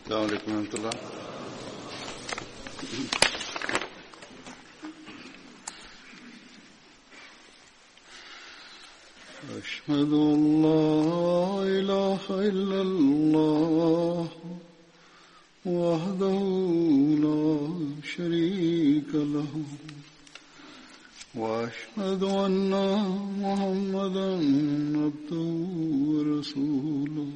السلام عليكم ورحمة الله. أشهد أن لا إله إلا الله وحده لا شريك له وأشهد أن محمدا عبده ورسوله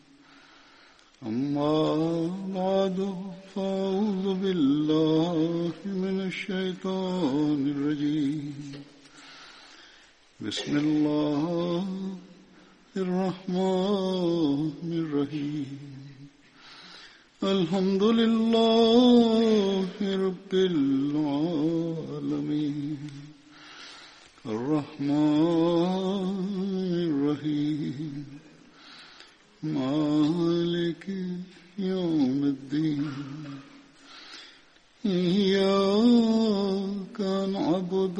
أما بعد فأعوذ بالله من الشيطان الرجيم بسم الله الرحمن الرحيم الحمد لله رب العالمين الرحمن الرحيم مالك يوم الدين إياك نعبد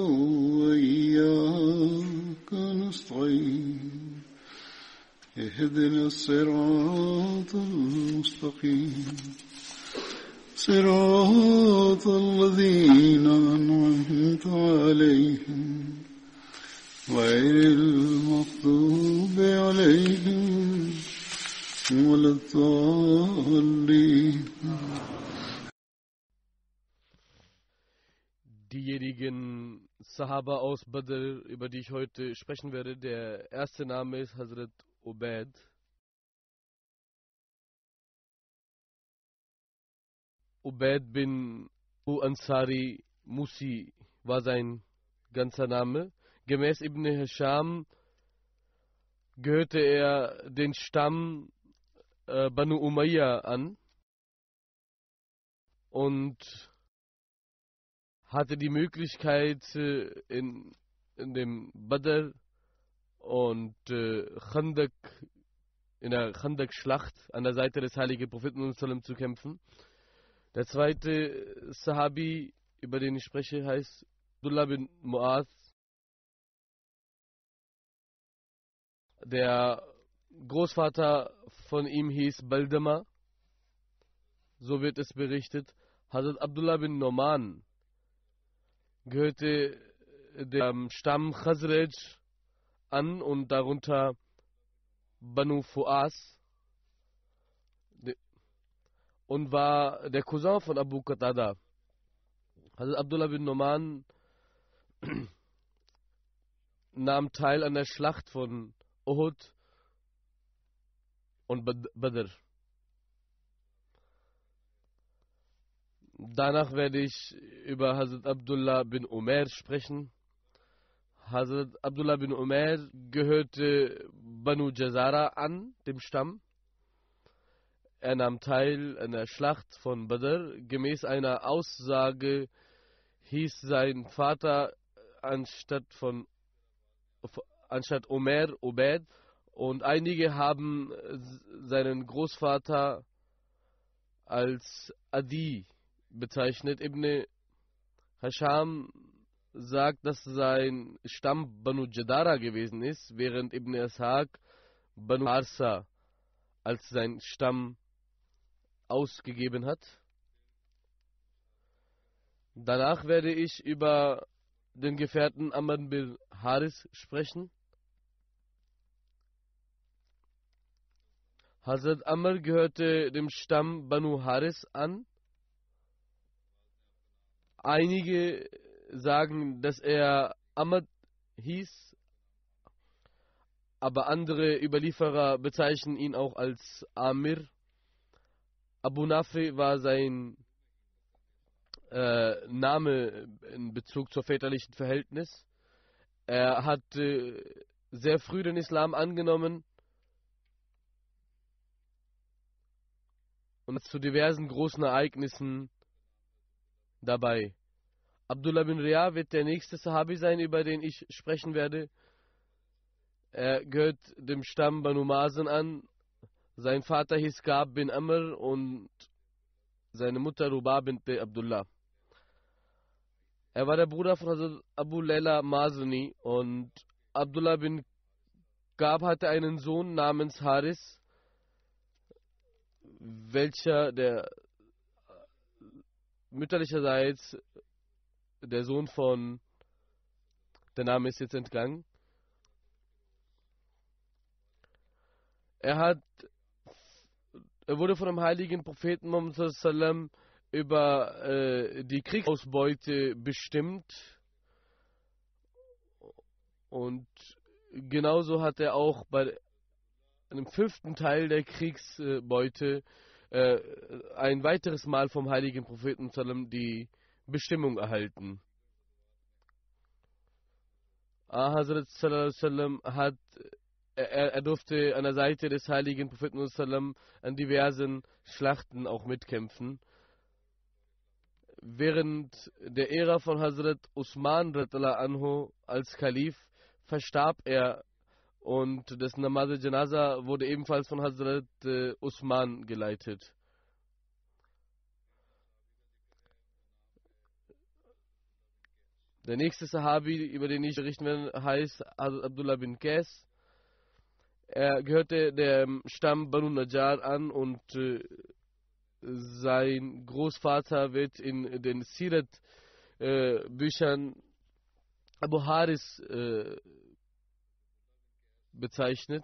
وإياك نستعين اهدنا الصراط المستقيم صراط الذين أنعمت عليهم غير المغضوب عليهم ولا الضالين. Diejenigen Sahaba aus Badr, über die ich heute sprechen werde, der erste Name ist Hazrat Ubaid. Ubaid bin Ansari Musi war sein ganzer Name. Gemäß Ibn Hisham gehörte er den Stamm Banu Umayya an und hatte die Möglichkeit in dem Badr und Khandak, in der Khandak-Schlacht an der Seite des heiligen Propheten zu kämpfen. Der zweite Sahabi, über den ich spreche, heißt Abdullah bin Mu'adh. Der Großvater von ihm hieß Baldama, so wird es berichtet. Hazrat Abdullah bin Noman gehörte dem Stamm Khazraj an und darunter Banu Fu'as und war der Cousin von Abu Qatada. Hazrat Abdullah bin Noman nahm teil an der Schlacht von Uhud und Badr. Danach werde ich über Hazrat Abdullah bin Umair sprechen. Hazrat Abdullah bin Umair gehörte Banu Jazara an, dem Stamm. Er nahm teil an der Schlacht von Badr. Gemäß einer Aussage hieß sein Vater anstatt Umair Ubaid, und einige haben seinen Großvater als Adi bezeichnet. Ibn Hisham sagt, dass sein Stamm Banu Jadara gewesen ist, während Ibn Ishaq Banu Harsa als sein Stamm ausgegeben hat. Danach werde ich über den Gefährten Amr bin Haris sprechen. Hazrat Amr gehörte dem Stamm Banu Haris an. Einige sagen, dass er Ahmad hieß, aber andere Überlieferer bezeichnen ihn auch als Amir. Abu Nafi war sein Name in Bezug zur väterlichen Verhältnis. Er hat sehr früh den Islam angenommen und zu diversen großen Ereignissen dabei. Abdullah bin Riyah wird der nächste Sahabi sein, über den ich sprechen werde. Er gehört dem Stamm Banu Mazen an. Sein Vater hieß Ka'b bin Amr und seine Mutter Ruba bint Abdullah. Er war der Bruder von Hazrat Abu Layla Mazuni und Abdullah bin Ka'b hatte einen Sohn namens Haris, welcher der mütterlicherseits der Sohn von, der Name ist jetzt entgangen, er wurde von dem heiligen Propheten Muhammad sallam über die Kriegsausbeute bestimmt, und genauso hat er auch bei einem 5. Teil der Kriegsbeute ein weiteres Mal vom heiligen Propheten sallam die Bestimmung erhalten. Hazrat sallam hat er durfte an der Seite des heiligen Propheten sallam an diversen Schlachten auch mitkämpfen. Während der Ära von Hazrat Usman anhu als Kalif verstarb er, und das Namaz Janaza wurde ebenfalls von Hazrat Usman geleitet. Der nächste Sahabi, über den ich berichten werde, heißt Hazrat Abdullah bin Qais. Er gehörte dem Stamm Banu Najjar an, und sein Großvater wird in den Sirat-Büchern Abu Haris bezeichnet.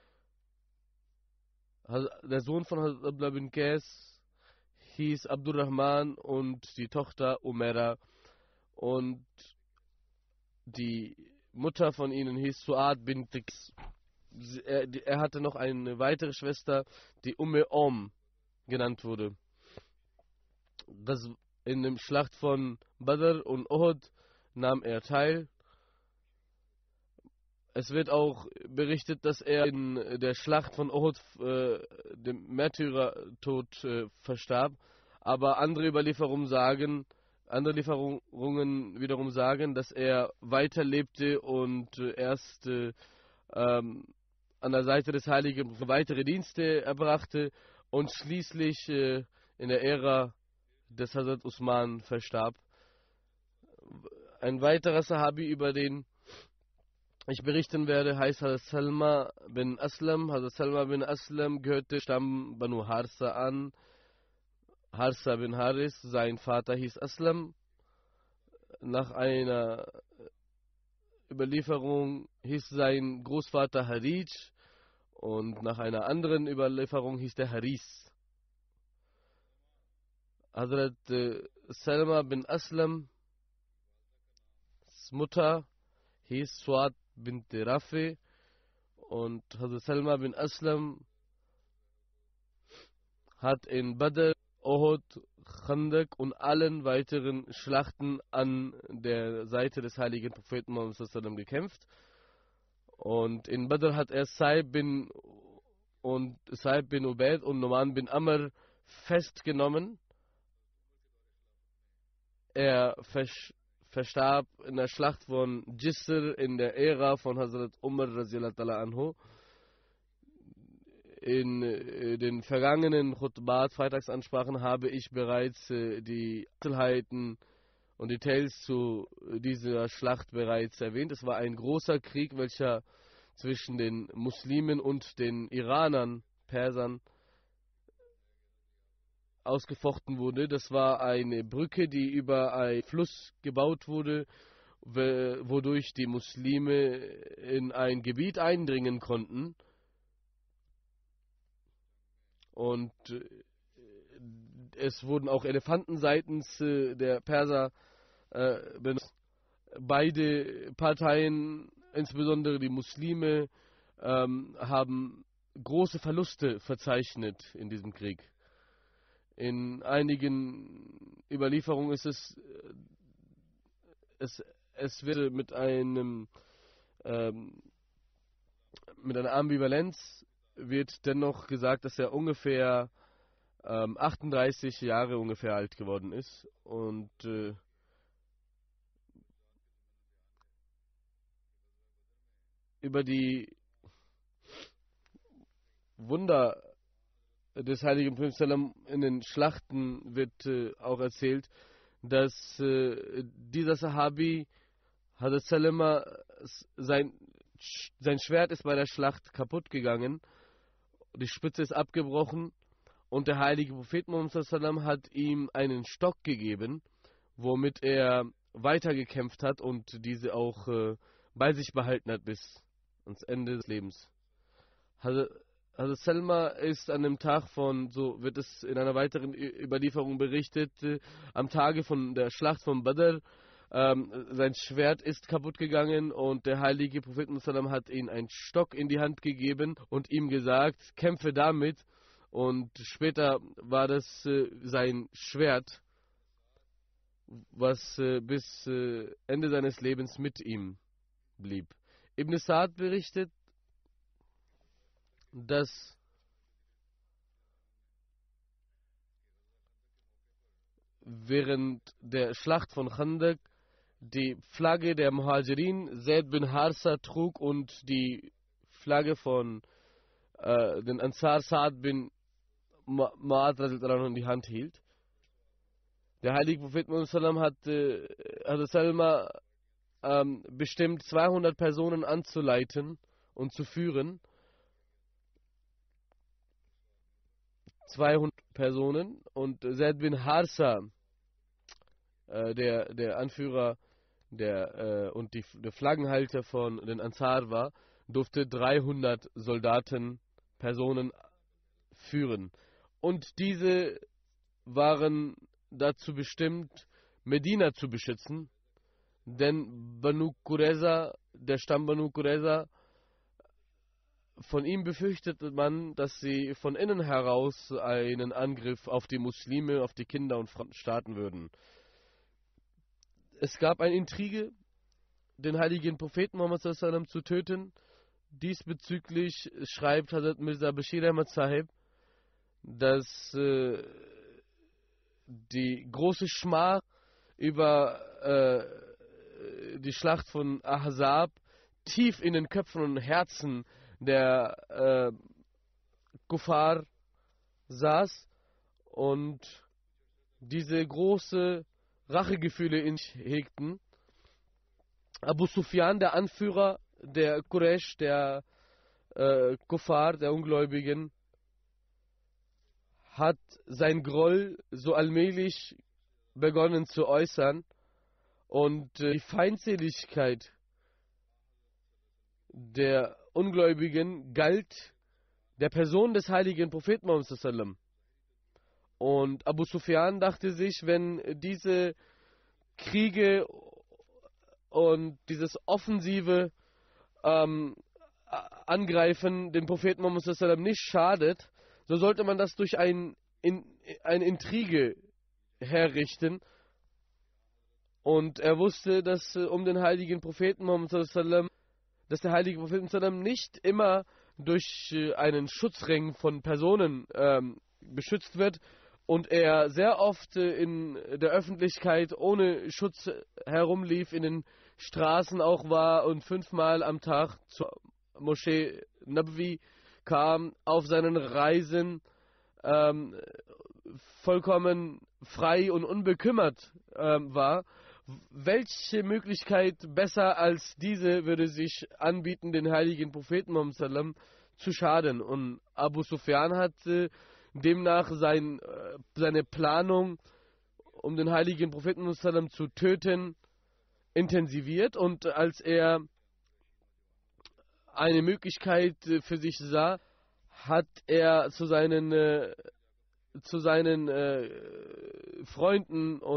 Der Sohn von Abdullah bin Qais hieß Abdurrahman und die Tochter Umera, und die Mutter von ihnen hieß Suad bin Tix. Er hatte noch eine weitere Schwester, die Om genannt wurde. Das in der Schlacht von Badr und Uhud nahm er teil. Es wird auch berichtet, dass er in der Schlacht von Uhud dem Märtyrertod verstarb. Aber andere Überlieferungen wiederum sagen, dass er weiterlebte und erst an der Seite des Heiligen weitere Dienste erbrachte und schließlich in der Ära des Hazrat Usman verstarb. Ein weiterer Sahabi, über den ich berichten werde, heißt Hazrat Salma bin Aslam. Hazrat Salma bin Aslam gehörte Stamm Banu Harsa an. Harsa bin Haris, sein Vater hieß Aslam. Nach einer Überlieferung hieß sein Großvater Harij, und nach einer anderen Überlieferung hieß der Haris. Hazrat Salma bin Aslam Mutter hieß Suad bint Rafi, und Hazrat Salma bin Aslam hat in Badr, Uhud, Khandak und allen weiteren Schlachten an der Seite des heiligen Propheten Muhammad sallam gekämpft. Und in Badr hat er Saib bin Ubaid und Numan bin Amr festgenommen. Er verstarb in der Schlacht von Jisr in der Ära von Hazrat Umar radhiyallahu ta'ala anhu. In den vergangenen Khutbat, Freitagsansprachen, habe ich bereits die Einzelheiten und Details zu dieser Schlacht bereits erwähnt. Es war ein großer Krieg, welcher zwischen den Muslimen und den Iranern, Persern, ausgefochten wurde. Das war eine Brücke, die über einen Fluss gebaut wurde, wodurch die Muslime in ein Gebiet eindringen konnten. Und es wurden auch Elefanten seitens der Perser benutzt. Beide Parteien, insbesondere die Muslime, haben große Verluste verzeichnet in diesem Krieg. In einigen Überlieferungen ist es wird mit einer Ambivalenz wird dennoch gesagt, dass er ungefähr 38 Jahre ungefähr alt geworden ist, und über die Wunder des heiligen Propheten in den Schlachten wird auch erzählt, dass dieser Sahabi Hazrat Salama, sein Schwert ist bei der Schlacht kaputt gegangen, die Spitze ist abgebrochen, Und der heilige Prophet Muhammad sallam hat ihm einen Stock gegeben, womit er weitergekämpft hat und diese auch bei sich behalten hat bis ans Ende des Lebens. Hazrat Salma ist an dem Tag von, so wird es in einer weiteren Überlieferung berichtet, am Tage von der Schlacht von Badr, sein Schwert ist kaputt gegangen und der heilige Prophet Muhammad hat ihm einen Stock in die Hand gegeben und ihm gesagt, kämpfe damit. Und später war das sein Schwert, was bis Ende seines Lebens mit ihm blieb. Ibn Sa'd berichtet, dass während der Schlacht von Khandaq die Flagge der Muhajirin Zaid bin Harsa trug und die Flagge von den Ansar Sa'd bin Ma'ad in die Hand hielt. Der heilige Prophet Muhammad hat Salma bestimmt 200 Personen anzuleiten und zu führen. 200 Personen und Zaid bin Harsa, der Anführer und der Flaggenhalter von den Ansar war, durfte 300 Soldaten, Personen führen. Und diese waren dazu bestimmt, Medina zu beschützen, denn Banu Qurayza, der Stamm Banu Qurayza, von ihm befürchtete man, dass sie von innen heraus einen Angriff auf die Muslime, auf die Kinder und Frauen starten würden. Es gab eine Intrige, den heiligen Propheten Muhammad sallam zu töten. Diesbezüglich schreibt Hazrat Mirza Bashir Ahmad Sahib, dass die große Schmach über die Schlacht von Ahzab tief in den Köpfen und Herzen der Kuffar saß und diese große Rachegefühle in sich hegten. Abu Sufyan, der Anführer der Quraysh, der Kuffar, der Ungläubigen, hat sein Groll so allmählich begonnen zu äußern und die Feindseligkeit der Ungläubigen galt der Person des heiligen Propheten Muhammad sallam. Und Abu Sufyan dachte sich, wenn diese Kriege und dieses offensive Angreifen dem Propheten Muhammad sallam nicht schadet, so sollte man das durch eine Intrige herrichten. Und er wusste, dass um den heiligen Propheten Muhammad sallam, dass der heilige Prophet sallam nicht immer durch einen Schutzring von Personen beschützt wird und er sehr oft in der Öffentlichkeit ohne Schutz herumlief, in den Straßen auch war und 5-mal am Tag zur Moschee Nabwi kam, auf seinen Reisen vollkommen frei und unbekümmert war. Welche Möglichkeit besser als diese würde sich anbieten, den heiligen Propheten Muhammad sallam zu schaden? Und Abu Sufyan hat demnach seine Planung, um den heiligen Propheten Muhammad sallam zu töten, intensiviert. Und als er eine Möglichkeit für sich sah, hat er zu seinen Freunden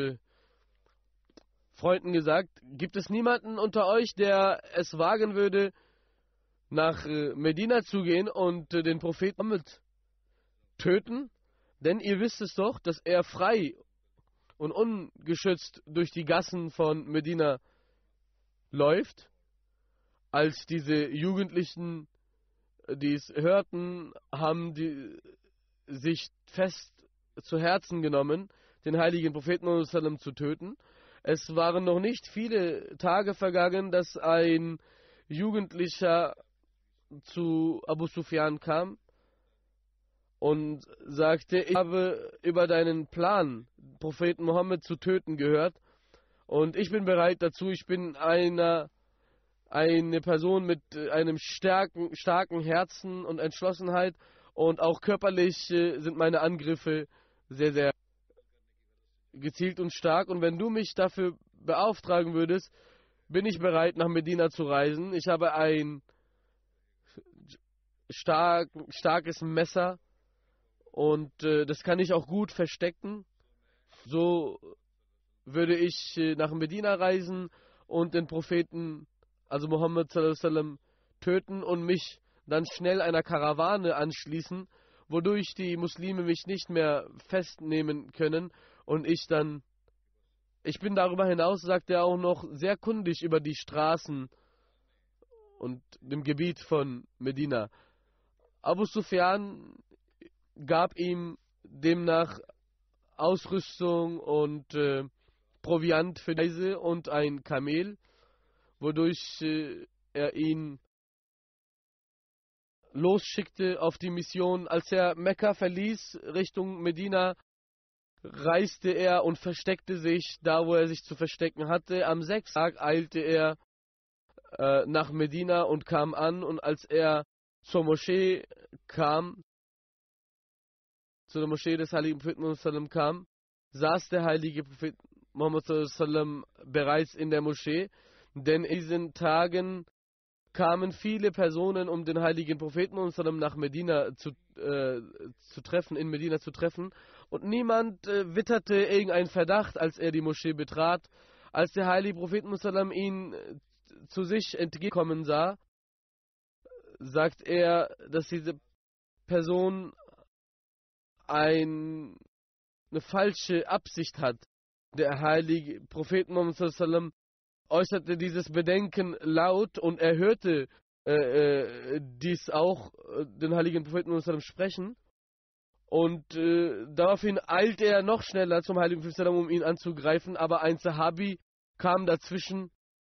gesagt, gibt es niemanden unter euch, der es wagen würde, nach Medina zu gehen und den Propheten Muhammad töten? Denn ihr wisst es doch, dass er frei und ungeschützt durch die Gassen von Medina läuft. Als diese Jugendlichen dies hörten, haben die sich fest zu Herzen genommen, den heiligen Propheten Muhammad sallam zu töten. Es waren noch nicht viele Tage vergangen, dass ein Jugendlicher zu Abu Sufyan kam und sagte, ich habe über deinen Plan, Propheten Mohammed zu töten, gehört und ich bin bereit dazu. Ich bin eine Person mit einem starken Herzen und Entschlossenheit und auch körperlich sind meine Angriffe sehr, sehr gezielt und stark. Und wenn du mich dafür beauftragen würdest, bin ich bereit, nach Medina zu reisen. Ich habe ein starkes Messer und das kann ich auch gut verstecken. So würde ich nach Medina reisen und den Propheten, also Muhammad sallallahu alaihi wasallam, töten und mich dann schnell einer Karawane anschließen, wodurch die Muslime mich nicht mehr festnehmen können und ich bin darüber hinaus, sagt er auch noch, sehr kundig über die Straßen und dem Gebiet von Medina. Abu Sufyan gab ihm demnach Ausrüstung und Proviant für die Reise und ein Kamel, wodurch er ihn losschickte auf die Mission. Als er Mekka verließ, Richtung Medina, reiste er und versteckte sich da, wo er sich zu verstecken hatte. Am 6. Tag eilte er nach Medina und kam an, und als er zur Moschee kam, zu der Moschee des heiligen Propheten Muhammad kam, saß der heilige Prophet Muhammad bereits in der Moschee, denn in diesen Tagen kamen viele Personen, um den heiligen Propheten nach Medina zu treffen, in Medina zu treffen, und niemand witterte irgendeinen Verdacht, als er die Moschee betrat. Als der heilige Prophet ihn zu sich entgegenkommen sah, sagt er, dass diese Person eine falsche Absicht hat. Der heilige Prophet Muhammad äußerte dieses Bedenken laut, und er hörte dies auch, den heiligen Propheten Muhammad sprechen. Und daraufhin eilte er noch schneller zum heiligen Propheten, um ihn anzugreifen, aber ein Sahabi kam dazwischen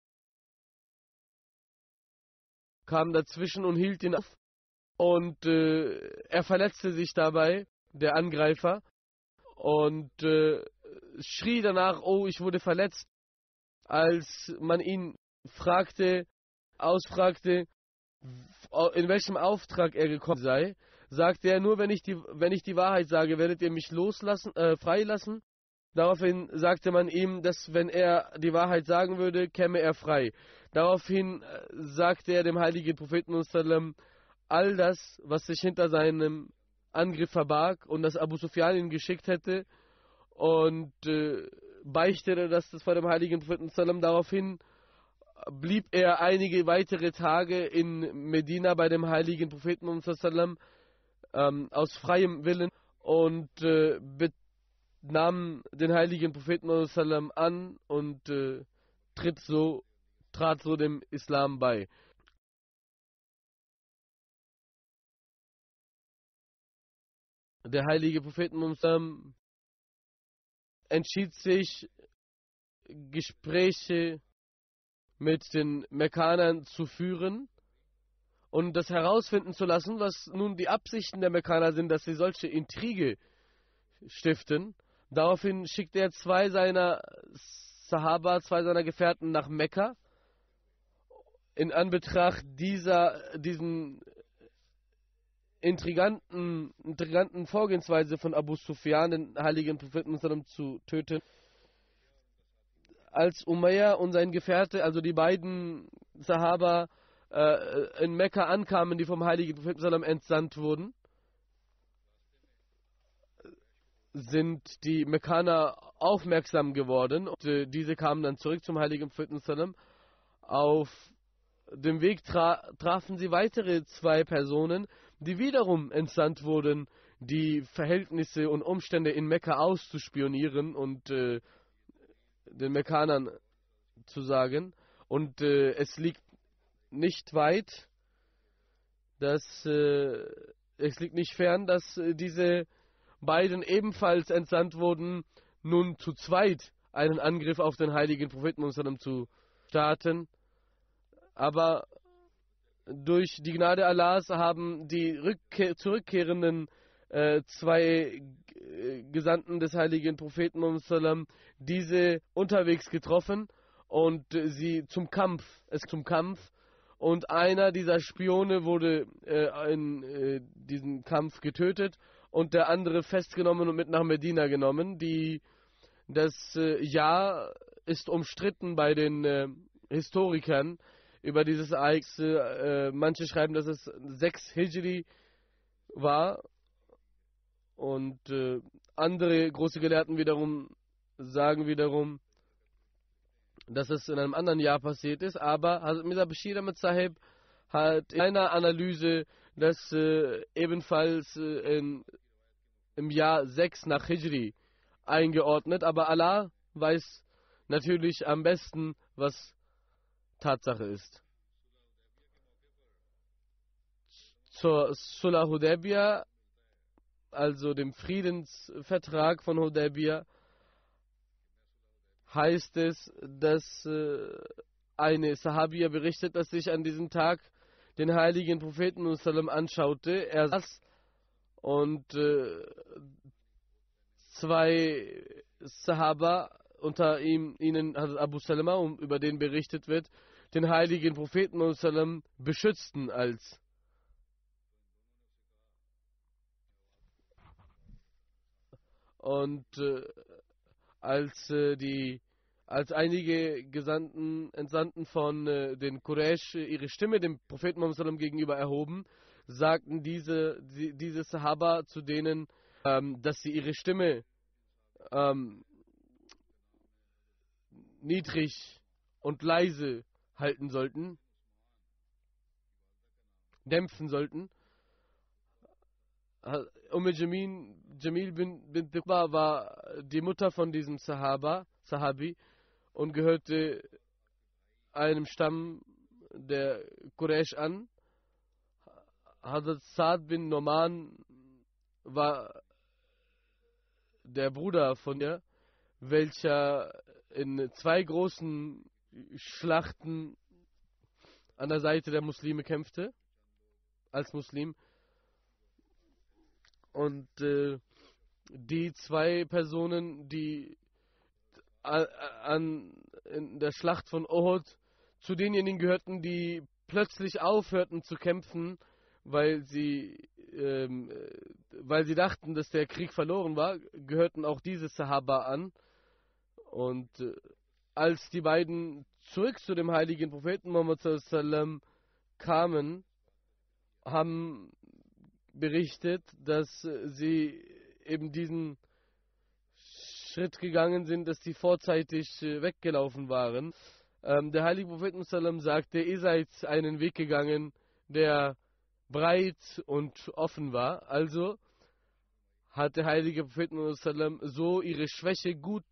und hielt ihn auf, und er verletzte sich dabei, der Angreifer, und schrie danach: oh, ich wurde verletzt. Als man ihn ausfragte, in welchem Auftrag er gekommen sei, sagte er: nur wenn ich die Wahrheit sage, werdet ihr mich freilassen. Daraufhin sagte man ihm, dass wenn er die Wahrheit sagen würde, käme er frei. Daraufhin sagte er dem heiligen Propheten all das, was sich hinter seinem Angriff verbarg und dass Abu Sufyan ihn geschickt hätte, und beichtete das vor dem heiligen Propheten. Daraufhin blieb er einige weitere Tage in Medina bei dem heiligen Propheten aus freiem Willen und nahm den heiligen Propheten an und trat so dem Islam bei. Der heilige Prophet entschied sich, Gespräche mit den Mekkanern zu führen und das herausfinden zu lassen, was nun die Absichten der Mekkaner sind, dass sie solche Intrige stiften. Daraufhin schickte er zwei seiner Gefährten nach Mekka. In Anbetracht diesen intriganten Vorgehensweise von Abu Sufyan, den heiligen Propheten zu töten. Als Umayya und sein Gefährte, also die beiden Sahaba, in Mekka ankamen, die vom heiligen Propheten entsandt wurden, sind die Mekkaner aufmerksam geworden, und diese kamen dann zurück zum heiligen Propheten. Auf dem Weg trafen sie weitere zwei Personen, die wiederum entsandt wurden, die Verhältnisse und Umstände in Mekka auszuspionieren und den Mekkanern zu sagen. Und es liegt nicht fern, dass diese beiden ebenfalls entsandt wurden, nun zu zweit einen Angriff auf den heiligen Propheten zu starten. Aber durch die Gnade Allahs haben die zurückkehrenden zwei Gesandten des heiligen Propheten diese unterwegs getroffen und sie zum Kampf und einer dieser Spione wurde in diesem Kampf getötet und der andere festgenommen und mit nach Medina genommen. Das Jahr ist umstritten bei den Historikern über dieses Ereignis. Manche schreiben, dass es 6 Hijri war und andere große Gelehrten wiederum sagen wiederum, dass es in einem anderen Jahr passiert ist, aber Hazrat Mirza Bashir Ahmad Sahib hat in einer Analyse das ebenfalls im Jahr 6 nach Hijri eingeordnet, aber Allah weiß natürlich am besten, was Tatsache ist. Zur Sulh Hudaybiyah, also dem Friedensvertrag von Hudaybiyah, heißt es, dass eine Sahabiya berichtet, dass sich an diesem Tag den heiligen Propheten anschaute. Er saß und 2 Sahaba, unter ihnen Hazrat Abu Salama, über den berichtet wird, den heiligen Propheten beschützten als einige Entsandten von den Quraysh ihre Stimme dem Propheten Muhammad gegenüber erhoben, sagten diese Sahaba zu denen, dass sie ihre Stimme niedrig und leise halten sollten, dämpfen sollten. Jamil bin Uqba war die Mutter von diesem Sahabi und gehörte einem Stamm der Quraysh an. Hazrat Saad bin Noman war der Bruder von ihr, welcher in 2 großen Schlachten an der Seite der Muslime kämpfte, als Muslim. Und die 2 Personen, die in der Schlacht von Uhud zu denjenigen gehörten, die plötzlich aufhörten zu kämpfen, weil sie dachten, dass der Krieg verloren war, gehörten auch diese Sahaba an. Und als die beiden zurück zu dem heiligen Propheten Muhammad sallam kamen, haben berichtet, dass sie eben diesen Schritt gegangen sind, dass sie vorzeitig weggelaufen waren. Der heilige Prophet sallam sagte, ihr seid einen Weg gegangen, der breit und offen war. Also hat der heilige Prophet sallam so ihre Schwäche gut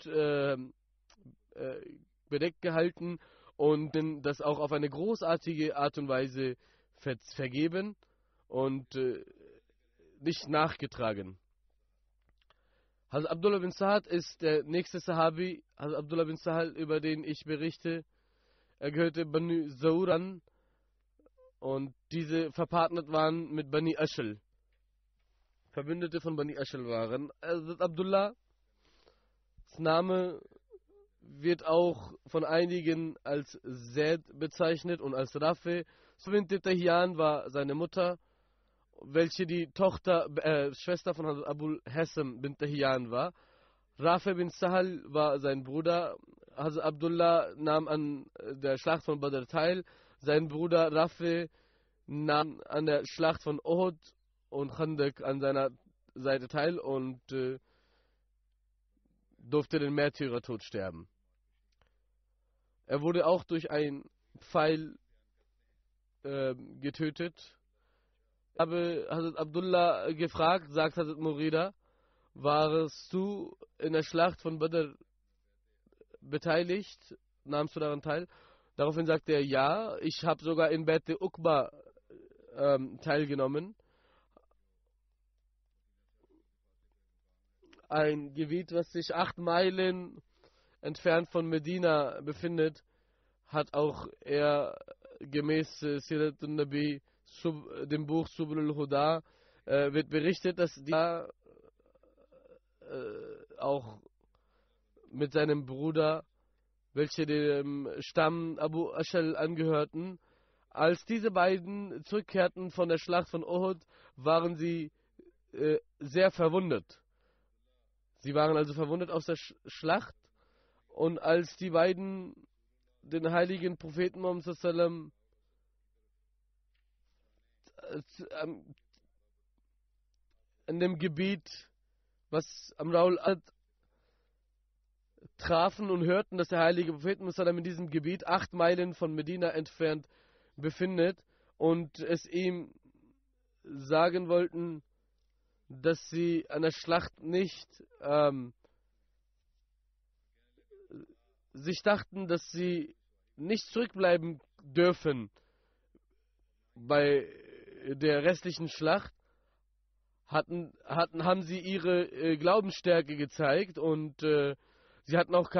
bedeckt gehalten und das auch auf eine großartige Art und Weise vergeben und nicht nachgetragen. Hazrat Abdullah bin Sahal ist der nächste Sahabi. Hazrat Abdullah bin Sahal, über den ich berichte, er gehörte Bani Zawr an und diese verpartnert waren mit Bani Ashal. Verbündete von Bani Ashal waren. Hazrat Abdullahs Name wird auch von einigen als Zaid bezeichnet und als Rafi. Bint Tahiyan war seine Mutter, welche die Schwester von Hazrat Abul Hassam bin Tahiyan war. Rafi bin Sahal war sein Bruder. Hazrat Abdullah nahm an der Schlacht von Badr teil. Sein Bruder Rafi nahm an der Schlacht von Uhud und Khandaq an seiner Seite teil und durfte den Märtyrertod sterben. Er wurde auch durch einen Pfeil getötet. Habe Hazrat Abdullah gefragt, sagt Hazrat Murida, warst du in der Schlacht von Badr beteiligt? Nahmst du daran teil? Daraufhin sagte er, ja, ich habe sogar in Bete Uqba teilgenommen. Ein Gebiet, was sich 8 Meilen entfernt von Medina befindet, hat auch er gemäß Siratun Nabi, dem Buch Subul Huda, wird berichtet, dass er auch mit seinem Bruder, welche dem Stamm Abu Ashal angehörten, Als diese beiden zurückkehrten von der Schlacht von Uhud, waren sie sehr verwundet. Sie waren also verwundet aus der Schlacht. Und als die beiden den heiligen Propheten Muhammad sallam in dem Gebiet, was am Raul trafen und hörten, dass der heilige Prophet Muhammad in diesem Gebiet 8 Meilen von Medina entfernt befindet und es ihm sagen wollten, dass sie an der Schlacht nicht sich dachten, dass sie nicht zurückbleiben dürfen bei der restlichen Schlacht, haben sie ihre Glaubensstärke gezeigt und sie hatten auch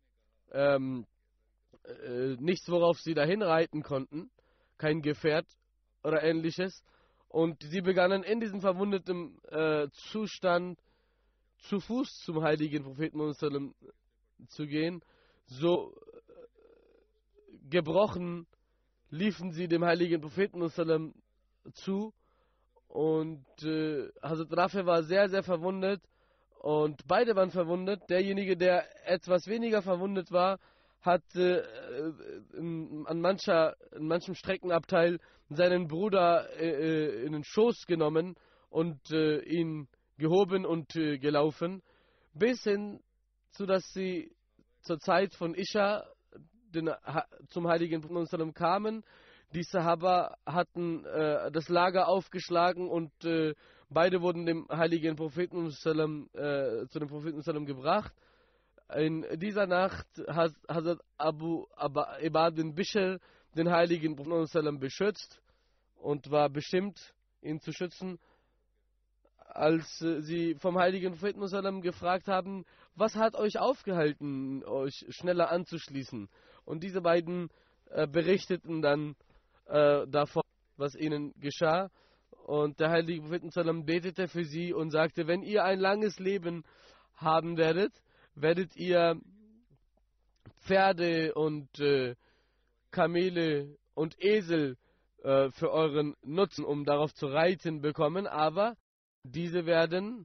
nichts, worauf sie dahin reiten konnten, kein Gefährt oder ähnliches. Und sie begannen in diesem verwundeten Zustand zu Fuß zum heiligen Propheten Muhammad zu gehen. So gebrochen liefen sie dem heiligen Propheten Muhammad zu. Und Hazrat Rafi war sehr, sehr verwundet. Und beide waren verwundet. Derjenige, der etwas weniger verwundet war, hat in manchem Streckenabteil seinen Bruder in den Schoß genommen und ihn gehoben und gelaufen, bis hin zu, dass sie zur Zeit von Isha zum heiligen Propheten kamen. Die Sahaba hatten das Lager aufgeschlagen und beide wurden dem heiligen Propheten zu dem Propheten gebracht. In dieser Nacht hat Hazrat Abu Ibad bin Bishr den heiligen Propheten beschützt und war bestimmt, ihn zu schützen. Als sie vom heiligen Propheten gefragt haben, was hat euch aufgehalten, euch schneller anzuschließen? Und diese beiden berichteten dann davon, was ihnen geschah. Und der heilige Prophet betete für sie und sagte, wenn ihr ein langes Leben haben werdet, werdet ihr Pferde und Kamele und Esel für euren Nutzen, um darauf zu reiten, bekommen. Aber diese werden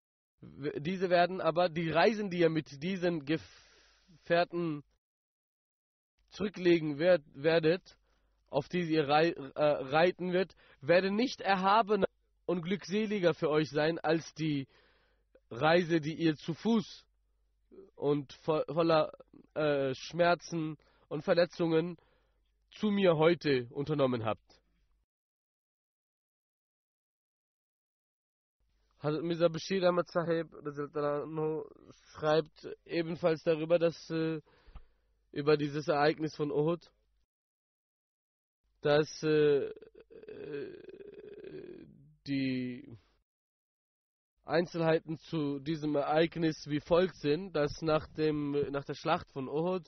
aber die Reisen, die ihr mit diesen Gefährten zurücklegen werdet, auf die ihr reiten wird, werden nicht erhabener und glückseliger für euch sein, als die Reise, die ihr zu Fuß und voller Schmerzen und Verletzungen zu mir heute unternommen habt. Hazrat Mirza Bashir Ahmad Sahib schreibt ebenfalls darüber, dass über dieses Ereignis von Uhud, dass die Einzelheiten zu diesem Ereignis wie folgt sind, dass nach der Schlacht von Uhud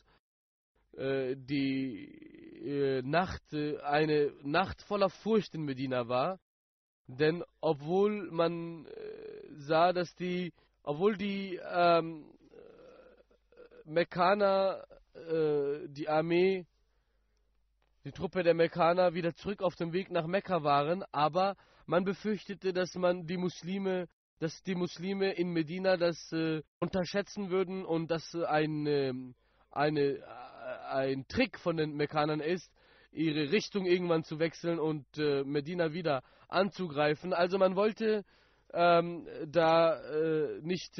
die Nacht eine Nacht voller Furcht in Medina war, denn obwohl man sah, dass die Mekkaner, die Armee, die Truppe der Mekkaner wieder zurück auf dem Weg nach Mekka waren, aber man befürchtete, dass die Muslime in Medina das unterschätzen würden und dass ein Trick von den Mekkanern ist, ihre Richtung irgendwann zu wechseln und Medina wieder anzugreifen. Also man wollte nicht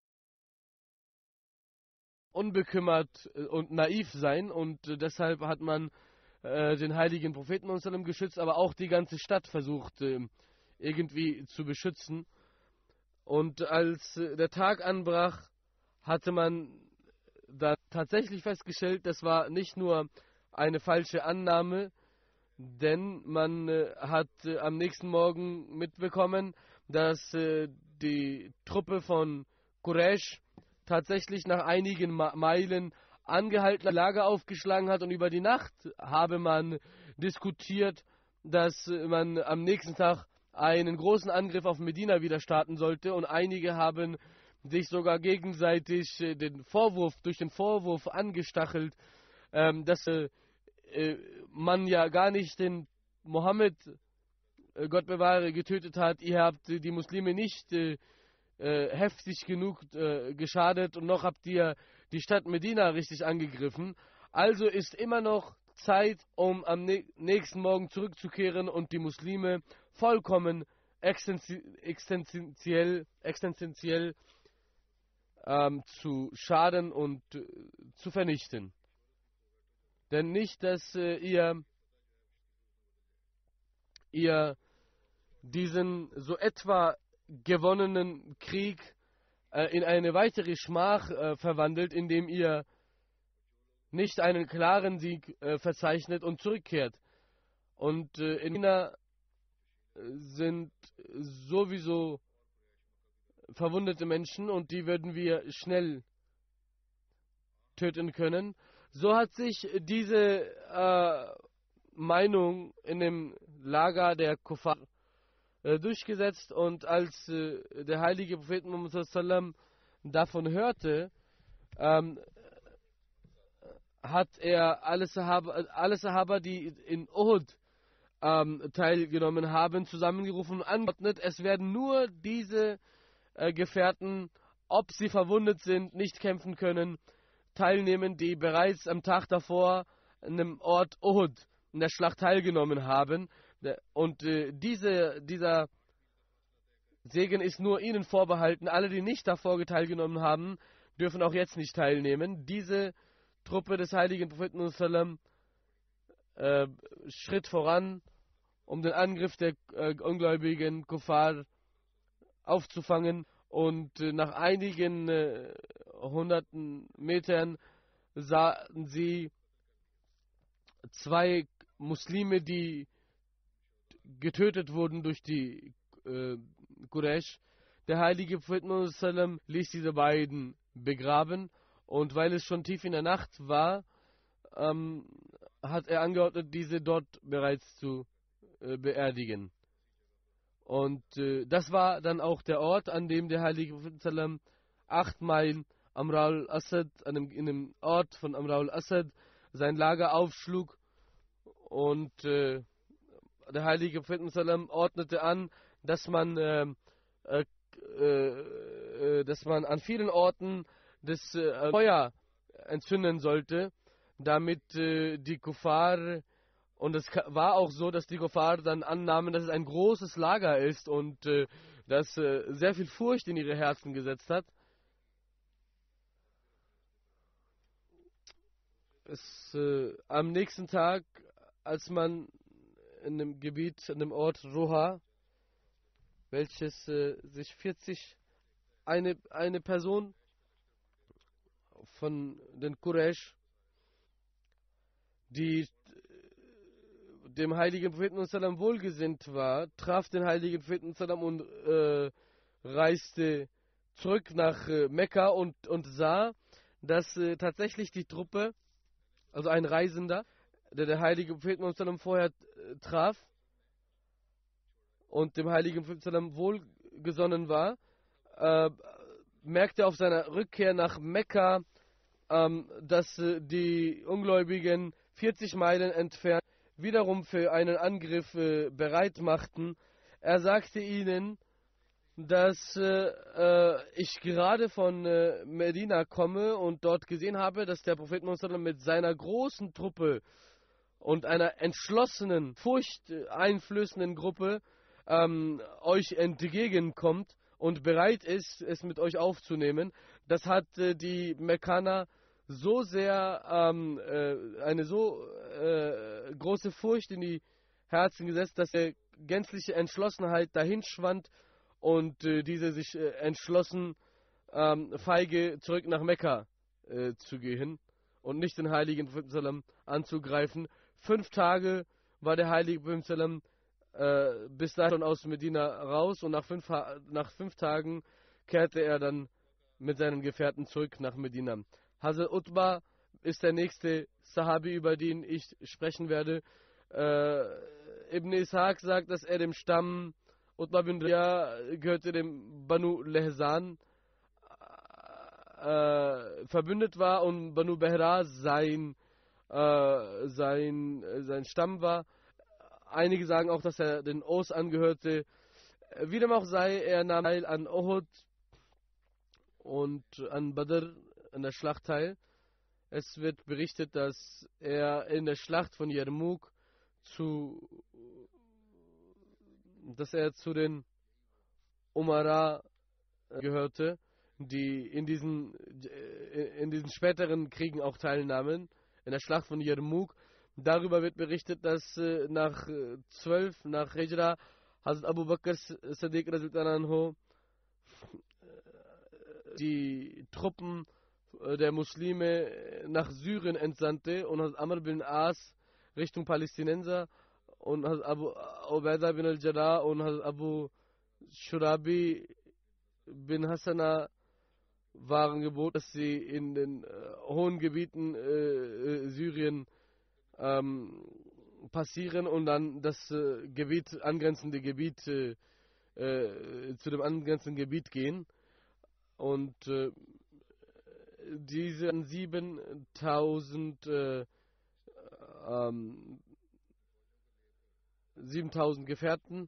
unbekümmert und naiv sein und deshalb hat man den heiligen Propheten geschützt, aber auch die ganze Stadt versucht irgendwie zu beschützen. Und als der Tag anbrach, hatte man da tatsächlich festgestellt, das war nicht nur eine falsche Annahme, denn man hat am nächsten Morgen mitbekommen, dass die Truppe von Quraysh tatsächlich nach einigen Meilen angehalten, Lager aufgeschlagen hat, und über die Nacht habe man diskutiert, dass man am nächsten Tag einen großen Angriff auf Medina wieder starten sollte, und einige haben sich sogar gegenseitig durch den Vorwurf angestachelt, dass man ja gar nicht den Mohammed, Gott bewahre, getötet hat, ihr habt die Muslime nicht heftig genug geschadet und noch habt ihr die Stadt Medina richtig angegriffen. Also ist immer noch Zeit, um am nächsten Morgen zurückzukehren und die Muslime vollkommen existenziell zu schaden und zu vernichten. Denn nicht, dass ihr diesen so etwa gewonnenen Krieg in eine weitere Schmach verwandelt, indem ihr nicht einen klaren Sieg verzeichnet und zurückkehrt. Und in China sind sowieso verwundete Menschen und die würden wir schnell töten können. So hat sich diese Meinung in dem Lager der Kuffar durchgesetzt, und als der heilige Prophet Muhammad sallam davon hörte, hat er alle Sahaba, die in Uhud teilgenommen haben, zusammengerufen und angeordnet, es werden nur diese Gefährten, ob sie verwundet sind, nicht kämpfen können, teilnehmen, die bereits am Tag davor in dem Ort Uhud in der Schlacht teilgenommen haben. Und dieser Segen ist nur ihnen vorbehalten. Alle, die nicht davor teilgenommen haben, dürfen auch jetzt nicht teilnehmen. Diese Truppe des heiligen Propheten sallam schritt voran, um den Angriff der ungläubigen Kuffar aufzufangen, und nach einigen hunderten Metern sahen sie zwei Muslime, die getötet wurden durch die Quraysh. Der heilige Prophet sallam ließ diese beiden begraben, und weil es schon tief in der Nacht war, hat er angeordnet, diese dort bereits zu beerdigen. Und das war dann auch der Ort, an dem der heilige Prophet sallam 8 Meilen Amr al-Asad, in dem Ort von Amr al-Asad, sein Lager aufschlug. Und der heilige Prophet sallam ordnete an, dass man an vielen Orten das Feuer entzünden sollte, damit die Kuffar, und es war auch so, dass die Kuffar dann annahmen, dass es ein großes Lager ist und das sehr viel Furcht in ihre Herzen gesetzt hat. Am nächsten Tag, als man in dem Gebiet, in dem Ort Roha, welches sich eine Person von den Quraysh, die dem heiligen Propheten sallam wohlgesinnt war, traf den heiligen Propheten sallam und reiste zurück nach Mekka und sah, dass tatsächlich die Truppe, also ein Reisender, der heilige Propheten sallam vorher traf und dem heiligen Propheten sallam wohlgesonnen war, merkte auf seiner Rückkehr nach Mekka, dass die Ungläubigen 40 Meilen entfernt wiederum für einen Angriff bereit machten. Er sagte ihnen, dass ich gerade von Medina komme und dort gesehen habe, dass der Prophet Muhammad mit seiner großen Truppe und einer entschlossenen, furchteinflößenden Gruppe euch entgegenkommt und bereit ist, es mit euch aufzunehmen. Das hat die Mekkaner so sehr eine so große Furcht in die Herzen gesetzt, dass er gänzliche Entschlossenheit dahinschwand und diese sich entschlossen, feige zurück nach Mekka zu gehen und nicht den heiligen Propheten sallam anzugreifen. 5 Tage war der heilige Propheten sallam bis dahin aus Medina raus, und nach 5 Tagen kehrte er dann mit seinen Gefährten zurück nach Medina. Hazrat Utbah ist der nächste Sahabi, über den ich sprechen werde. Ibn Ishaq sagt, dass er dem Stamm Utbah bin Riyah gehörte, dem Banu Lehsan verbündet war, und Banu Behra sein sein Stamm war. Einige sagen auch, dass er den Aus angehörte. Wie dem auch sei, er nahm teil an Uhud und an Badr, an der Schlacht teil. Es wird berichtet, dass er in der Schlacht von Yarmouk zu den Umara gehörte, die in diesen späteren Kriegen auch teilnahmen, in der Schlacht von Yarmouk. Darüber wird berichtet, dass nach Hijra, Hazrat Abu Bakr Siddiq radhiyallahu anhu die Truppen der Muslime nach Syrien entsandte und Hazrat Amr bin As Richtung Palästinenser und Hazrat Abu Ubaidah bin al-Jarrah und Hazrat Abu Shurabi bin Hassana waren geboten, dass sie in den hohen Gebieten Syrien passieren und dann das angrenzende Gebiet zu dem angrenzenden Gebiet gehen. Und diese 7000 Gefährten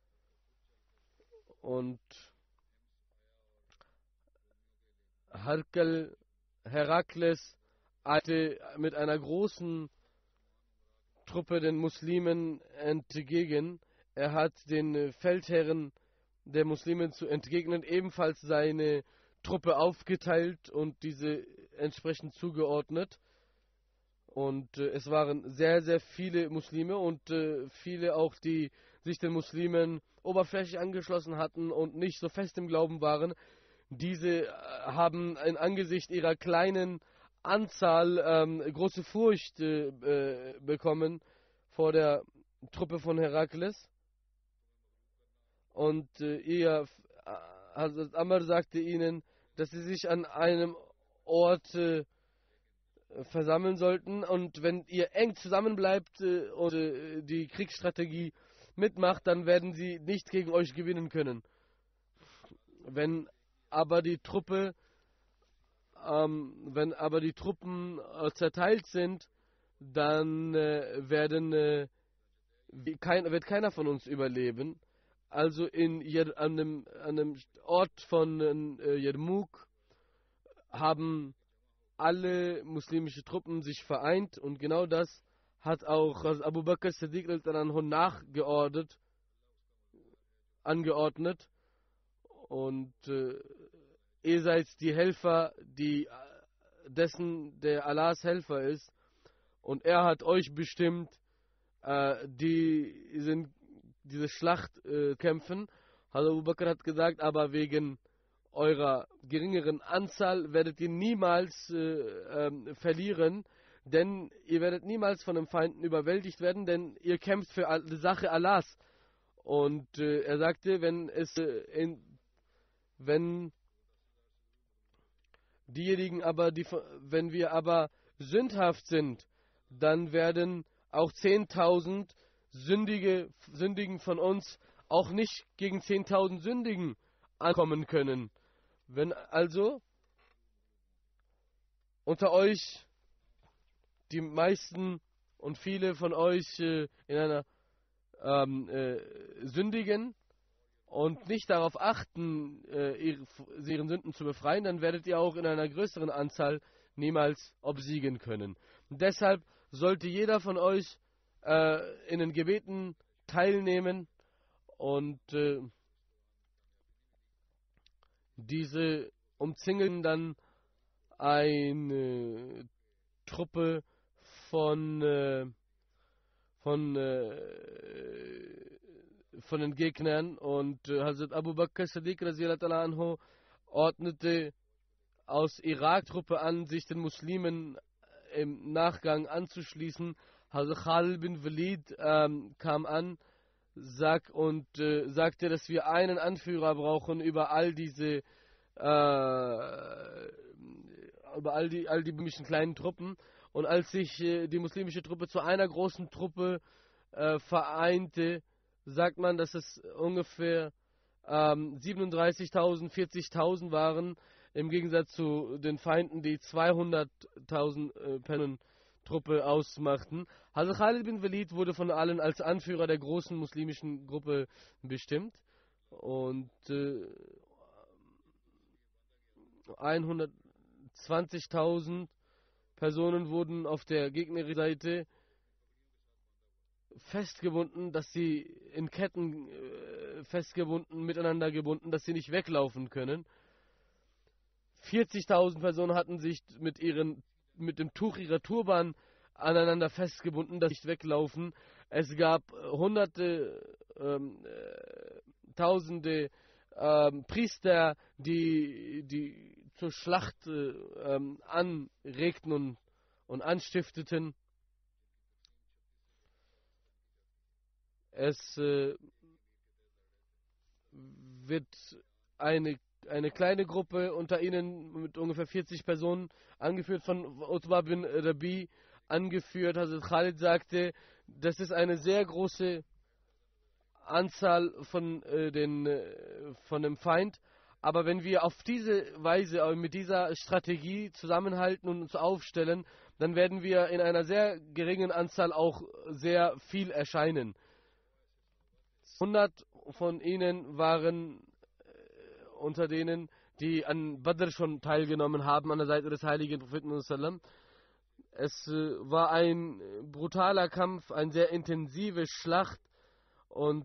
und Herakles eilte mit einer großen Truppe den Muslimen entgegen. Er hat den Feldherren der Muslimen zu entgegnen ebenfalls seine Truppe aufgeteilt und diese entsprechend zugeordnet. Und es waren sehr, sehr viele Muslime und viele auch, die sich den Muslimen oberflächlich angeschlossen hatten und nicht so fest im Glauben waren. Diese haben in Angesicht ihrer kleinen Anzahl große Furcht bekommen vor der Truppe von Herakles. Und Hazrat Amr sagte ihnen, dass sie sich an einem Ort versammeln sollten, und wenn ihr eng zusammenbleibt und die Kriegsstrategie mitmacht, dann werden sie nicht gegen euch gewinnen können. Wenn aber die Truppen zerteilt sind, dann wird keiner von uns überleben. Also an einem Ort von Yarmouk haben alle muslimische Truppen sich vereint, und genau das hat auch Abu Bakr Siddiq angeordnet. Und ihr seid die Helfer, der Allahs Helfer ist, und er hat euch bestimmt, diese Schlacht kämpfen. Abu Bakr hat gesagt, aber wegen eurer geringeren Anzahl werdet ihr niemals verlieren, denn ihr werdet niemals von den Feinden überwältigt werden, denn ihr kämpft für die Sache Allahs. Und er sagte, wenn wir aber sündhaft sind, dann werden auch 10.000 Sündigen von uns auch nicht gegen 10.000 Sündigen ankommen können. Wenn also unter euch die meisten und viele von euch in einer sündigen und nicht darauf achten, ihren Sünden zu befreien, dann werdet ihr auch in einer größeren Anzahl niemals obsiegen können. Und deshalb sollte jeder von euch in den Gebeten teilnehmen, und diese umzingeln dann eine Truppe von den Gegnern, und Hazrat Abu Bakr Siddiq radhiyallahu anhu ordnete aus Irak-Truppe an, sich den Muslimen im Nachgang anzuschließen. Hazrat Khalid bin Walid kam an sagte, dass wir einen Anführer brauchen über all die muslimischen kleinen Truppen. Und als sich die muslimische Truppe zu einer großen Truppe vereinte, sagt man, dass es ungefähr 37.000, 40.000 waren, im Gegensatz zu den Feinden, die 200.000 Personen Truppe ausmachten. Hazrat Khalid bin Walid wurde von allen als Anführer der großen muslimischen Gruppe bestimmt. Und 120.000 Personen wurden auf der Gegnerseite festgebunden, dass sie in Ketten festgebunden, miteinander gebunden, dass sie nicht weglaufen können. 40.000 Personen hatten sich mit dem Tuch ihrer Turban aneinander festgebunden, dass sie nicht weglaufen. Es gab hunderte, tausende Priester, die zur Schlacht anregten und anstifteten. Es wird eine kleine Gruppe unter ihnen mit ungefähr 40 Personen, angeführt von Utbah bin Rabi, angeführt. Hazrat Khalid sagte, das ist eine sehr große Anzahl von dem Feind. Aber wenn wir auf diese Weise, mit dieser Strategie zusammenhalten und uns aufstellen, dann werden wir in einer sehr geringen Anzahl auch sehr viel erscheinen. 100 von ihnen waren unter denen, die an Badr schon teilgenommen haben, an der Seite des heiligen Propheten. Es war ein brutaler Kampf, eine sehr intensive Schlacht und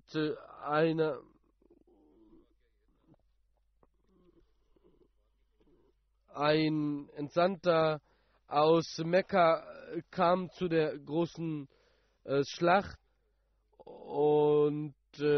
ein Entsandter aus Mekka kam zu der großen Schlacht und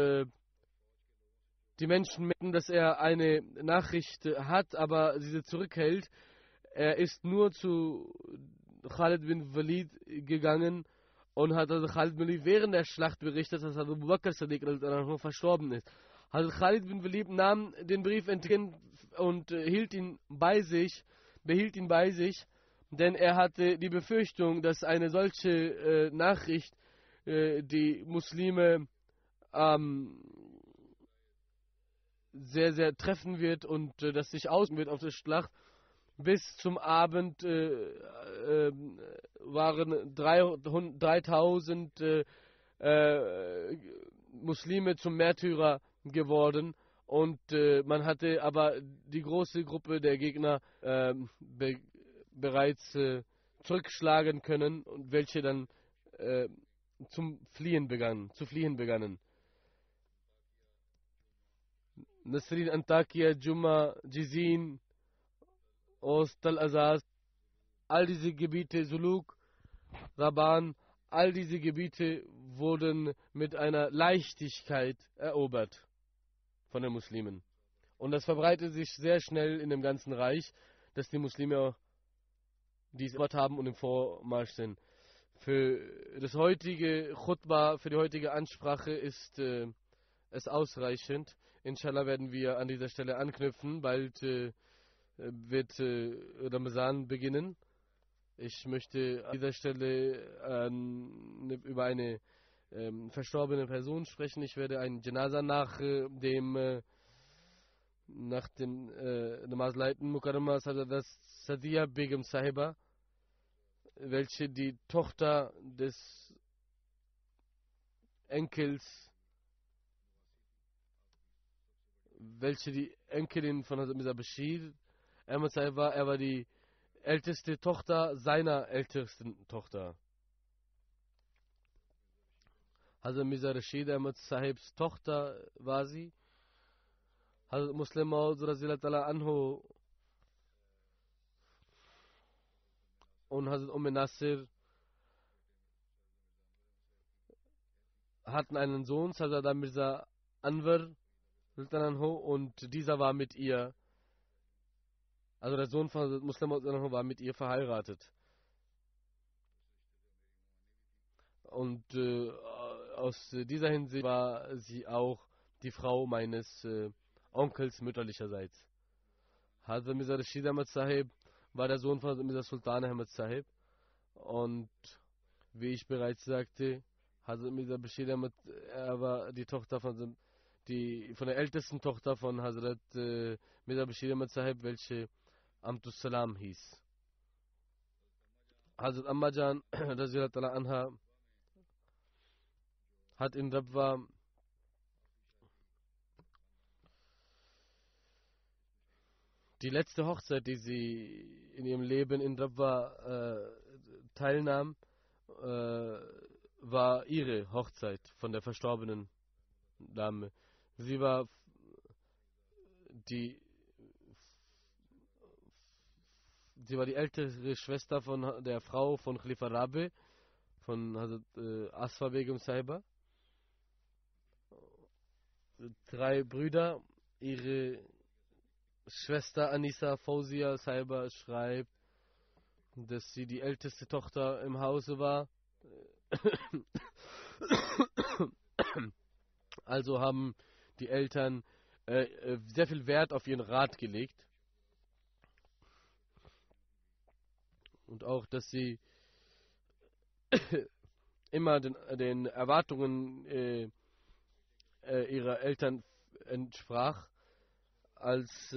die Menschen merken, dass er eine Nachricht hat, aber sie zurückhält. Er ist nur zu Khalid bin Walid gegangen und hat Khalid bin Walid während der Schlacht berichtet, dass Abu Bakr Sadiq verstorben ist. Khalid bin Walid nahm den Brief entgegen und behielt ihn bei sich, denn er hatte die Befürchtung, dass eine solche Nachricht die Muslime sehr, sehr treffen wird und das sich auswirken wird auf der Schlacht. Bis zum Abend waren 3000 Muslime zum Märtyrer geworden und man hatte aber die große Gruppe der Gegner bereits zurückschlagen können und welche dann zu fliehen begannen. Nasrin, Antakya, Jumma, Jizin, Ost, Al-Azaz, all diese Gebiete, Suluk, Raban, all diese Gebiete wurden mit einer Leichtigkeit erobert von den Muslimen. Und das verbreitet sich sehr schnell in dem ganzen Reich, dass die Muslime dies erobert haben und im Vormarsch sind. Für das heutige Khutbah, für die heutige Ansprache ist es ausreichend. Inshallah werden wir an dieser Stelle anknüpfen. Bald wird Ramazan beginnen. Ich möchte an dieser Stelle über eine verstorbene Person sprechen. Ich werde ein Janaza nach dem Namaz leiten. Mukarrama Sadat Sadia Begum Sahiba, welche die Tochter des Enkels, welche die Enkelin von Hazrat Mirza Bashir Ahmad Sahib war. Er war die älteste Tochter seiner ältesten Tochter. Hazrat Mirza Rashid Ahmad Sahibs Tochter war sie. Hazrat Muslim Maud Razillah Anhu und Hazrat Nasir hatten einen Sohn, Hazrat Mirza Anwar und dieser war mit ihr, also der Sohn von Muslim war mit ihr verheiratet. Und aus dieser Hinsicht war sie auch die Frau meines Onkels mütterlicherseits. Hazrat Mirza Rashid Ahmad Sahib war der Sohn von Mirza Sultan Ahmad Sahib und wie ich bereits sagte, Hazrat Mirza Bashir Ahmad, er war die Tochter von der ältesten Tochter von Hazrat Mirza Bashir Ahmad Sahib, welche Amtus Salam hieß. Hazrat Ammajan Radhiyallahu anha hat in Rabwa die letzte Hochzeit, die sie in ihrem Leben in Rabwa teilnahm, war ihre Hochzeit von der verstorbenen Dame. Sie war die ältere Schwester von der Frau von Khalifa Rabi, von Hazrat Asfa Begum Sahiba. 3 Brüder. Ihre Schwester Anisa Fauzia Sahiba schreibt, dass sie die älteste Tochter im Hause war. Also haben die Eltern sehr viel Wert auf ihren Rat gelegt. Und auch, dass sie immer den Erwartungen ihrer Eltern entsprach. Als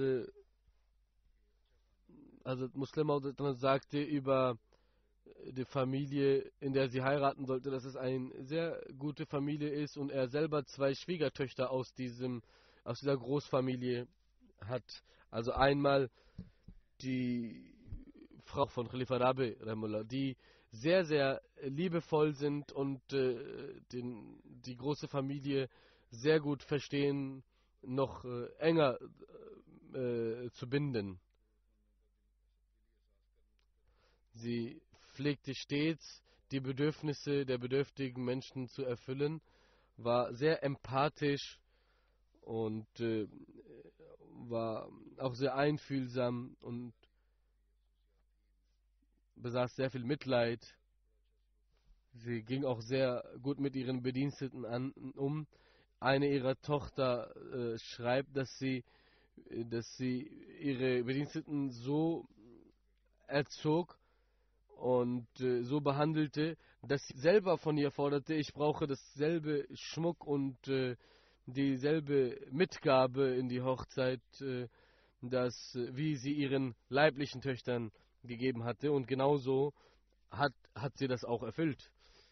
Muslim sagte über die Familie, in der sie heiraten sollte, dass es eine sehr gute Familie ist und er selber 2 Schwiegertöchter aus dieser Großfamilie hat. Also einmal die Frau von Khalifa Rabi, die sehr, sehr liebevoll sind und die große Familie sehr gut verstehen, noch enger zu binden. Sie pflegte stets, die Bedürfnisse der bedürftigen Menschen zu erfüllen, war sehr empathisch und war auch sehr einfühlsam und besaß sehr viel Mitleid. Sie ging auch sehr gut mit ihren Bediensteten um. Eine ihrer Tochter schreibt, dass sie ihre Bediensteten so erzog und so behandelte, dass sie selber von ihr forderte, ich brauche dasselbe Schmuck und dieselbe Mitgabe in die Hochzeit, wie sie ihren leiblichen Töchtern gegeben hatte. Und genauso hat sie das auch erfüllt.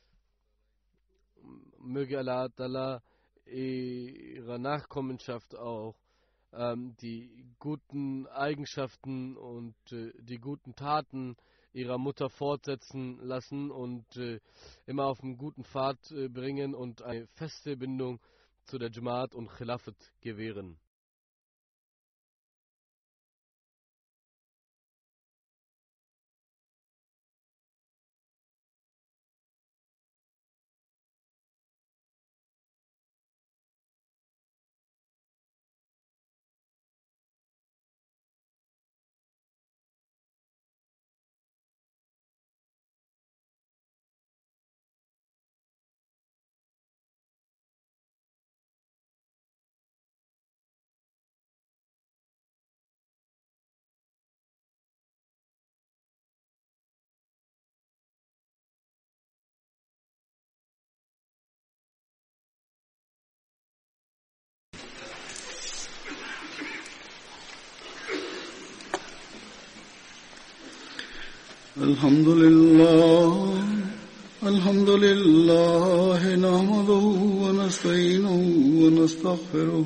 Möge Allah Ta'ala ihrer Nachkommenschaft auch die guten Eigenschaften und die guten Taten ihrer Mutter fortsetzen lassen und immer auf einen guten Pfad bringen und eine feste Bindung zu der Jamaat und Khilafat gewähren. الحمد لله نحمده ونستعينه ونستغفره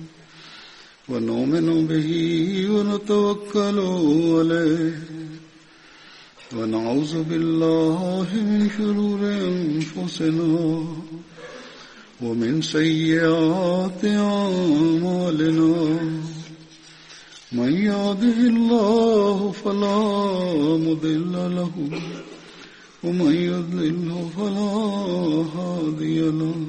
ونؤمن به ونتوكل عليه ونعوذ بالله من شرور أنفسنا ومن سيئات أعمالنا من يهده الله فلا مضل له ومن يضلل فلا هادي له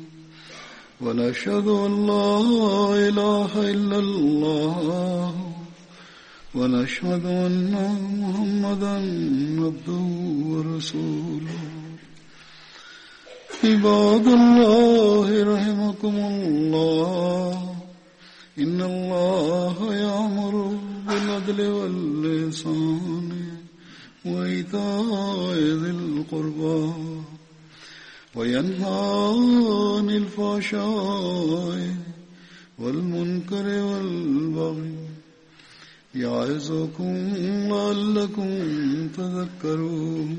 ونشهد أن لا إله إلا الله ونشهد أن محمدا عبده ورسوله عباد الله رحمكم الله إن الله يأمر بالعدل والإحسان وإيتاء ذي القربى وينهى عن الفحشاء والمنكر والبغي يعظكم لعلكم تذكرون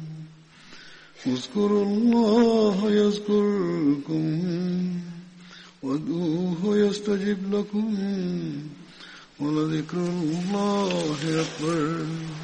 اذكروا الله يذكركم وادعوه يستجب لكم ولذكر الله أكبر